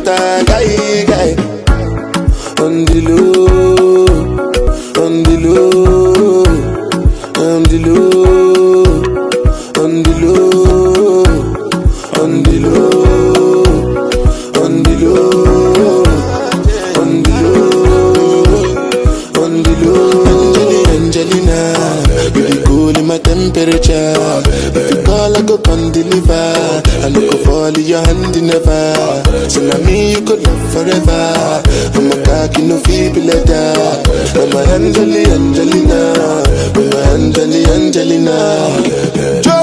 matter, guy. On the low, on the low, on the low, on the low, on the low, on the low, on the low, on the low. Angelina, you be cool in my temperature. If you call, I go come deliver. I no go fall in your hand never. So now me you could love forever. I'm a cocky no feeble letter. I'm a Angelina, I'm a Angelina.